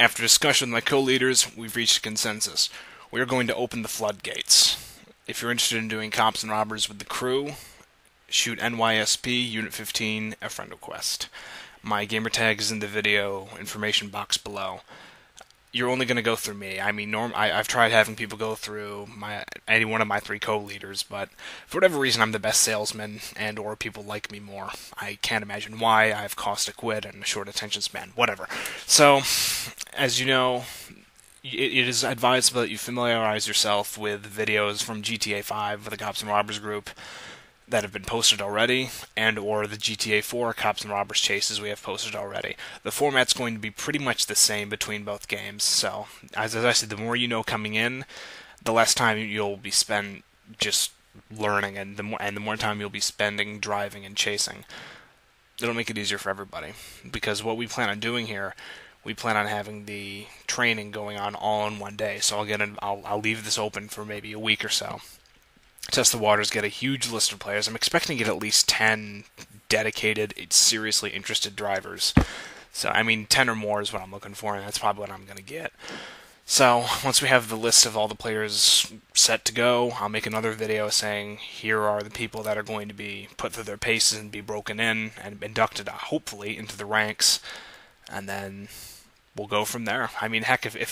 After discussion with my co-leaders, we've reached a consensus. We are going to open the floodgates. If you're interested in doing cops and robbers with the crew, shoot NYSP Unit 15 a friend request. My gamertag is in the video information box below. You're only going to go through me. I mean, I've tried having people go through any one of my 3 co-leaders, but for whatever reason, I'm the best salesman, or people like me more. I can't imagine why. I have caustic wit and a short attention span. Whatever. So, as you know, it is advisable that you familiarize yourself with videos from GTA 5 with the Cops and Robbers group that have been posted already, or the GTA 4 Cops and Robbers chases we have posted already. The format's going to be pretty much the same between both games, so as I said, the more you know coming in, the less time you'll be spent just learning, and the more time you'll be spending driving and chasing. It'll make it easier for everybody, because what we plan on doing here, we plan on having the training going on all in one day. So I'll leave this open for maybe a week or so. Test the waters, get a huge list of players. I'm expecting to get at least 10 dedicated, seriously interested drivers. So, I mean, 10 or more is what I'm looking for, and that's probably what I'm going to get. So, once we have the list of all the players set to go, I'll make another video saying, here are the people that are going to be put through their paces and be broken in and inducted, hopefully, into the ranks. And then we'll go from there. I mean, heck, if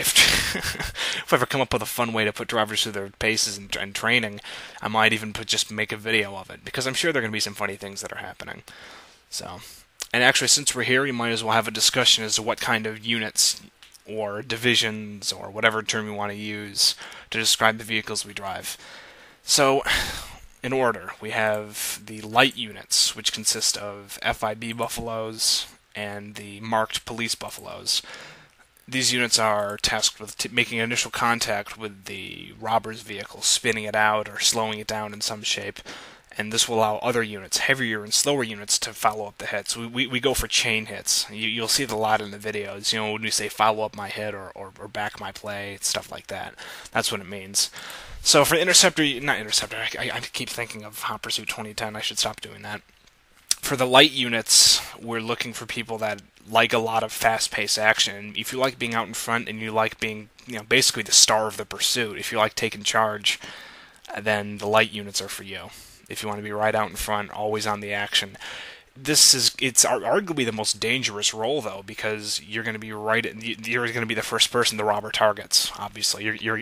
if I ever come up with a fun way to put drivers through their paces and training, I might even just make a video of it, because I'm sure there are going to be some funny things that are happening. So, and actually, since we're here, we might as well have a discussion as to what kind of units or divisions or whatever term you want to use to describe the vehicles we drive. So, in order, we have the light units, which consist of FIB Buffaloes and the marked police buffaloes. These units are tasked with making initial contact with the robber's vehicle, spinning it out or slowing it down in some shape, and this will allow other units, heavier and slower units, to follow up the hits. We go for chain hits. You'll see it a lot in the videos, when we say follow up my hit or back my play, stuff like that. That's what it means. So for not Interceptor, I keep thinking of Hot Pursuit 2010, I should stop doing that. For the light units, we're looking for people that like a lot of fast-paced action. If you like being out in front and you like being, basically the star of the pursuit, if you like taking charge, then the light units are for you. If you want to be right out in front, always on the action. It's arguably the most dangerous role, though, because you're going to be you're going to be the first person the robber targets. Obviously, you're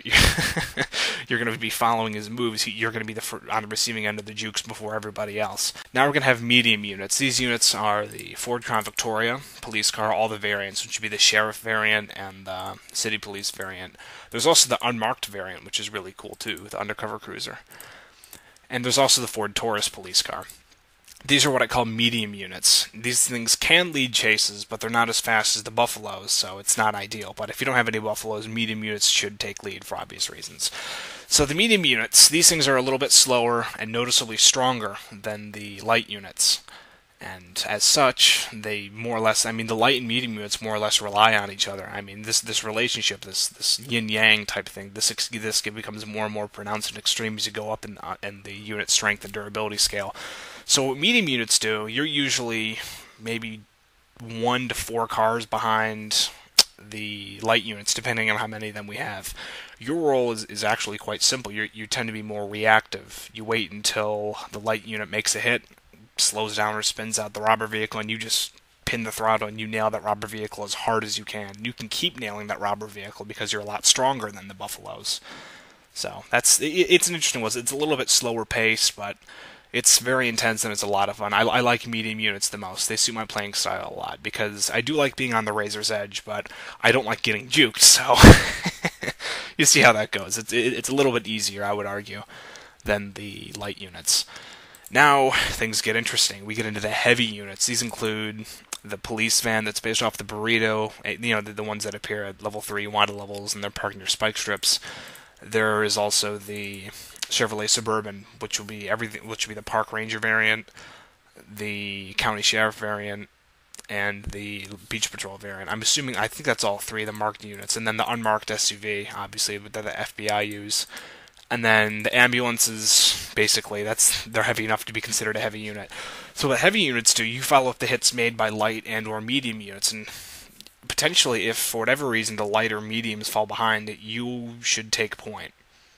going to be following his moves. You're going to be on the receiving end of the jukes before everybody else. Now we're going to have medium units. These units are the Ford Crown Victoria police car, all the variants, which would be the sheriff variant and the city police variant. There's also the unmarked variant, which is really cool too, the undercover cruiser. And there's also the Ford Taurus police car. These are what I call medium units. These things can lead chases, but they're not as fast as the Buffaloes, so it's not ideal. But if you don't have any Buffaloes, medium units should take lead for obvious reasons. So the medium units, these things are a little bit slower and noticeably stronger than the light units. And as such, they more or less, the light and medium units more or less rely on each other. I mean, this relationship, this yin-yang type thing, this becomes more and more pronounced and extreme as you go up in the unit strength and durability scale. So what medium units do, you're usually maybe 1 to 4 cars behind the light units, depending on how many of them we have. Your role is actually quite simple. You tend to be more reactive. You wait until the light unit makes a hit, slows down or spins out the robber vehicle, and you just pin the throttle and you nail that robber vehicle as hard as you can. You can keep nailing that robber vehicle because you're a lot stronger than the Buffaloes. So it's an interesting one. It's a little bit slower paced, but it's very intense and it's a lot of fun. I like medium units the most. They suit my playing style a lot because I do like being on the razor's edge, but I don't like getting juked, so you see how that goes. It's a little bit easier, I would argue, than the light units. Now things get interesting. We get into the heavy units. These include the police van that's based off the Burrito, the ones that appear at level 3 wanted levels and they're parked near spike strips. There is also the Chevrolet Suburban, which will be the Park Ranger variant, the County Sheriff variant, and the Beach Patrol variant. I think that's all 3 of the marked units, and then the unmarked SUV, obviously, that the FBI use. And then the ambulances, basically, they're heavy enough to be considered a heavy unit. So what heavy units do, you follow up the hits made by light and or medium units, and potentially, if for whatever reason the light or mediums fall behind, you should take point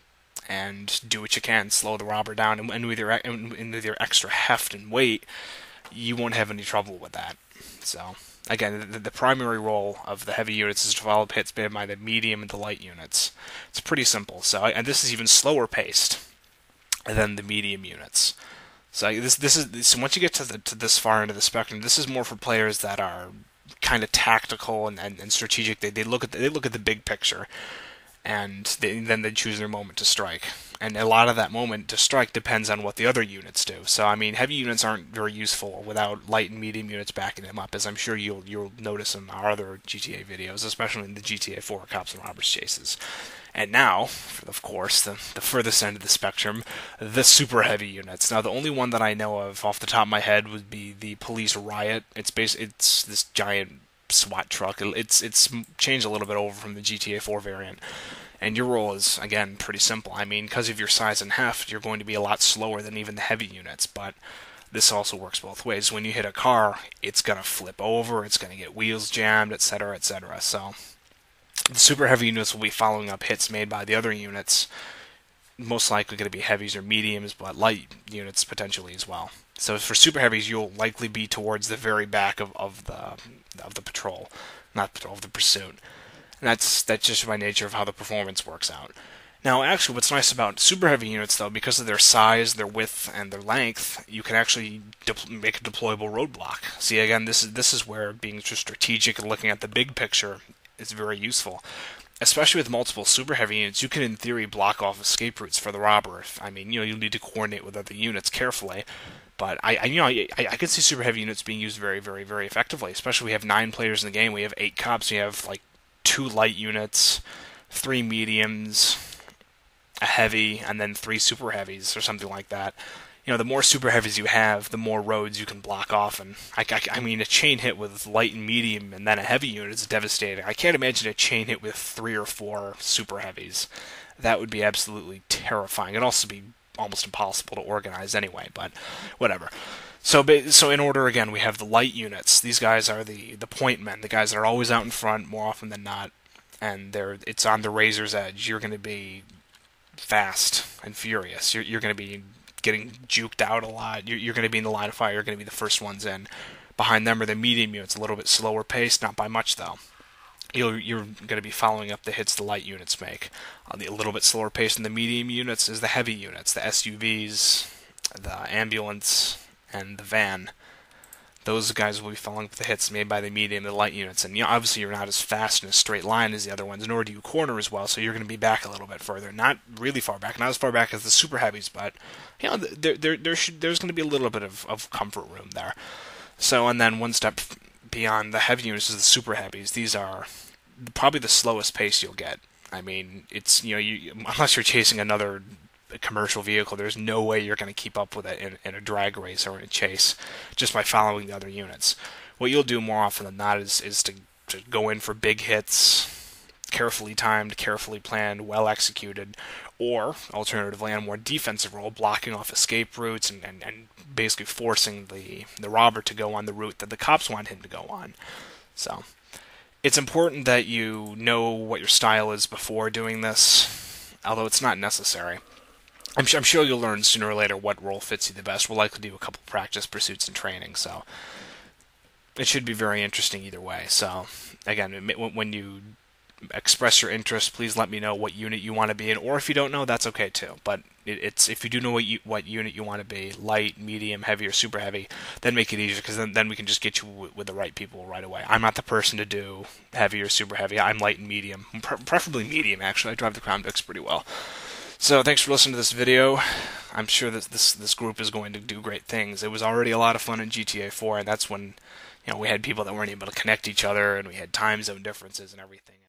and do what you can, slow the robber down, and with your extra heft and weight, you won't have any trouble with that. So, again, the primary role of the heavy units is to follow hits made by the medium and the light units. It's pretty simple. So, and this is even slower paced than the medium units. So this is so once you get to this far into the spectrum, this is more for players that are kind of tactical and strategic. They look at the big picture, and then they choose their moment to strike. And a lot of that moment to strike depends on what the other units do. So, I mean, heavy units aren't very useful without light and medium units backing them up, as I'm sure you'll notice in our other GTA videos, especially in the GTA 4 Cops and Robbers chases. And now, of course, the furthest end of the spectrum, the super heavy units. Now, the only one that I know of off the top of my head would be the Police Riot. It's this giant SWAT truck. It's changed a little bit over from the GTA 4 variant. And your role is, again, pretty simple. I mean, because of your size and heft, you're going to be a lot slower than even the heavy units, but this also works both ways. When you hit a car, it's going to flip over, it's going to get wheels jammed, etc., etc. So, the super heavy units will be following up hits made by the other units, most likely going to be heavies or mediums, but light units potentially as well. So for super heavies, you'll likely be towards the very back of the patrol, not patrol, of the pursuit. And that's just by nature of how the performance works out. Now, actually, what's nice about super heavy units, though, because of their size, their width, and their length, you can actually make a deployable roadblock. See, again, this is where being strategic and looking at the big picture is very useful. Especially with multiple super heavy units, you can, in theory, block off escape routes for the robber. I mean, you'll need to coordinate with other units carefully. But I can see super heavy units being used very, very, very effectively. Especially we have 9 players in the game. We have 8 cops. We have like 2 light units, 3 mediums, a heavy, and then 3 super heavies or something like that. The more super heavies you have, the more roads you can block off. And I mean, a chain hit with light and medium and then a heavy unit is devastating. I can't imagine a chain hit with 3 or 4 super heavies. That would be absolutely terrifying. It'd also be almost impossible to organize anyway, but whatever. So in order, again, we have the light units. These guys are the point men, the guys that are always out in front more often than not, and it's on the razor's edge. You're going to be fast and furious. You're going to be getting juked out a lot. You're going to be in the line of fire. You're going to be the first ones in. Behind them are the medium units, a little bit slower paced, not by much though. You're going to be following up the hits the light units make. A little bit slower paced than the medium units is the heavy units, the SUVs, the ambulance, and the van. Those guys will be following up the hits made by the medium and the light units. And obviously you're not as fast in a straight line as the other ones, nor do you corner as well, so you're going to be back a little bit further. Not really far back, not as far back as the super heavies, but there's going to be a little bit of comfort room there. So, and then one step beyond the heavy units is the super heavies. These are probably the slowest pace you'll get. I mean, it's unless you're chasing another commercial vehicle, there's no way you're going to keep up with it in a drag race or in a chase just by following the other units. What you'll do more often than not is to go in for big hits, carefully timed, carefully planned, well executed, or alternatively on a more defensive role, blocking off escape routes and basically forcing the robber to go on the route that the cops want him to go on. So it's important that you know what your style is before doing this, although it's not necessary. I'm sure you'll learn sooner or later what role fits you the best. We'll likely do a couple practice pursuits and training, so it should be very interesting either way. So, again, when you express your interest, please let me know what unit you want to be in, or if you don't know, that's okay too. But it's if you do know what unit you want to be, light, medium, heavy, or super heavy, then make it easier, because then we can just get you with the right people right away. I'm not the person to do heavy or super heavy. I'm light and medium, preferably medium, actually. I drive the Crown Vics pretty well. So thanks for listening to this video. I'm sure that this group is going to do great things. It was already a lot of fun in GTA 4, and that's when we had people that weren't able to connect each other, and we had time zone differences and everything.